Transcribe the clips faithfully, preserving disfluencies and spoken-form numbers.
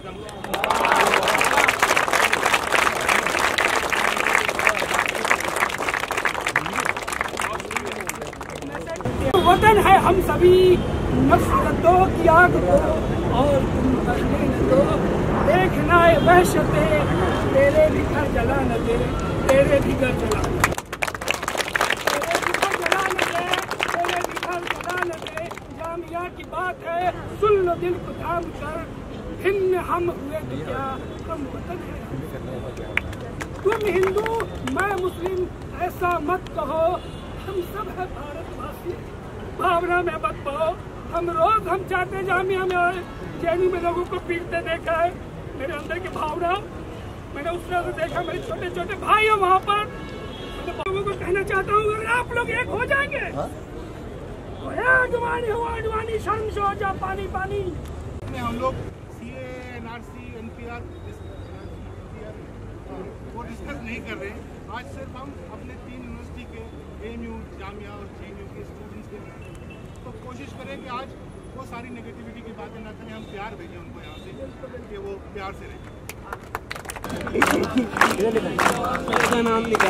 वतन है हम सभी नफरतों की आग को और तुम करने न दो, देखना है वहशते तेरे भी घर जला न दे, तेरे भी घर जला न दे, तेरे भी घर जला न दे, तेरे भी घर जला न दे। जामिया की बात है सुन लो दिल को थाम कर, भिन्न हम हुए तो क्या हम वतन है। तुम हिंदू मैं मुस्लिम ऐसा मत कहो, हम सब है भारतवासी, भावना में मत पाओ। हम रोज हम चाहते जामिया में जेएनयू में लोगों को पीटते देखा है, मेरे अंदर की भावना मैंने उस तरह से देखा। मेरे छोटे छोटे भाई हैं वहाँ पर, मैं लोगों को कहना चाहता हूँ अगर आप लोग एक हो जाएंगे तो अडवाणी हो अडवाणी शर्म से हो जा पानी पानी। हम लोग सीए एनआरसी एनपीआर वो डिस्कस नहीं कर रहे हैं। आज सिर्फ हम अपने तीन यूनिवर्सिटी के जेएनयू जामिया और जेएनयू के स्टूडेंट्स के तो कोशिश करें कि आज वो सारी नेगेटिविटी की बातें ना करें, हम प्यार भेजें उनको यहाँ से कि वो प्यार से रहें। नाम लिखा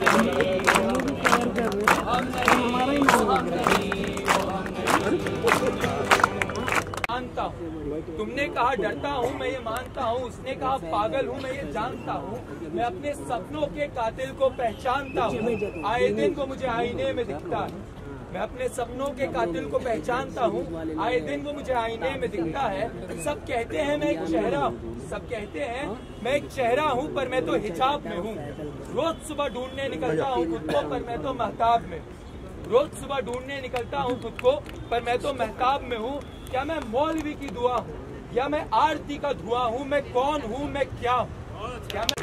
मानता हूँ, तुमने कहा डरता हूँ मैं ये मानता हूँ, उसने कहा पागल हूँ मैं ये जानता हूँ। मैं अपने सपनों के कातिल को पहचानता हूँ, आए दिन वो मुझे आईने में दिखता है। मैं अपने सपनों के कातिल को पहचानता हूँ, आए दिन वो मुझे आईने में दिखता है। सब कहते हैं मैं एक चेहरा हूँ, सब कहते हैं मैं एक चेहरा हूँ, पर मैं तो हिजाब में हूँ। रोज सुबह ढूंढने निकलता हूँ खुद को, पर मैं तो महताब में। रोज सुबह ढूंढने निकलता हूँ खुद को, पर मैं तो महताब में हूँ। क्या मैं मौलवी की दुआ हूँ या मैं आरती का धुआं हूँ? मैं कौन हूँ, मैं क्या हूँ? क्या मैं